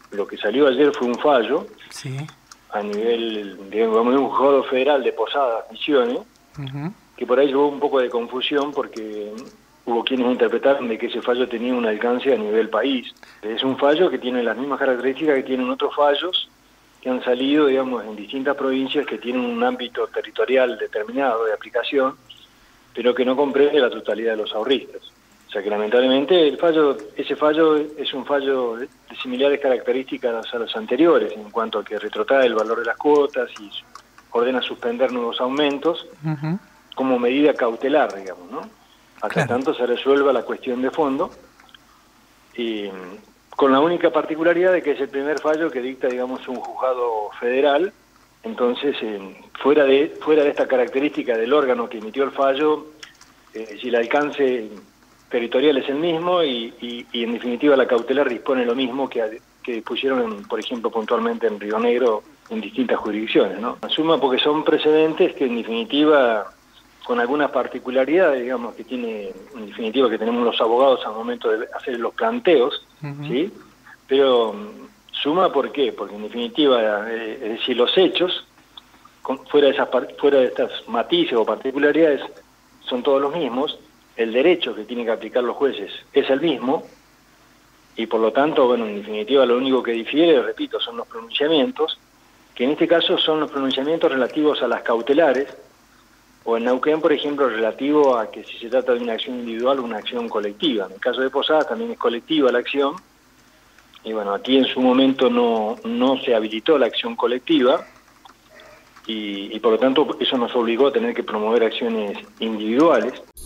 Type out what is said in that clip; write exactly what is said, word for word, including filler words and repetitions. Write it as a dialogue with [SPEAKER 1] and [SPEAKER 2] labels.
[SPEAKER 1] lo que salió ayer fue un fallo
[SPEAKER 2] Sí.
[SPEAKER 1] a nivel, digamos, de un juzgado federal de Posadas, Misiones,
[SPEAKER 2] Ujú.
[SPEAKER 1] que por ahí hubo un poco de confusión porque hubo quienes interpretaron de que ese fallo tenía un alcance a nivel país. Es un fallo que tiene las mismas características que tienen otros fallos que han salido, digamos, en distintas provincias que tienen un ámbito territorial determinado de aplicación, pero que no comprende la totalidad de los ahorristas. O sea que lamentablemente el fallo, ese fallo es un fallo de similares características a los anteriores, en cuanto a que retrotrae el valor de las cuotas y ordena suspender nuevos aumentos
[SPEAKER 2] Ujú.
[SPEAKER 1] como medida cautelar, digamos, ¿no? Hasta
[SPEAKER 2] Claro.
[SPEAKER 1] tanto se resuelva la cuestión de fondo, y con la única particularidad de que es el primer fallo que dicta, digamos, un juzgado federal. Entonces, eh, fuera de fuera de esta característica del órgano que emitió el fallo, eh, si el alcance territorial es el mismo y, y, y en definitiva la cautelar dispone lo mismo que, que dispusieron, en, por ejemplo, puntualmente en Río Negro en distintas jurisdicciones, ¿no? Suma porque son precedentes que en definitiva, con algunas particularidades, digamos, que tiene, en definitiva, que tenemos los abogados al momento de hacer los planteos,
[SPEAKER 2] Ujú.
[SPEAKER 1] ¿sí? Pero suma, ¿por qué? Porque en definitiva, eh, es decir, los hechos, con, fuera, de esas, fuera de estas matices o particularidades, son todos los mismos. El derecho que tienen que aplicar los jueces es el mismo, y por lo tanto, bueno, en definitiva, lo único que difiere, repito, son los pronunciamientos, que en este caso son los pronunciamientos relativos a las cautelares, o en Neuquén, por ejemplo, relativo a que si se trata de una acción individual o una acción colectiva. En el caso de Posadas también es colectiva la acción, y bueno, aquí en su momento no, no se habilitó la acción colectiva, y, y por lo tanto eso nos obligó a tener que promover acciones individuales.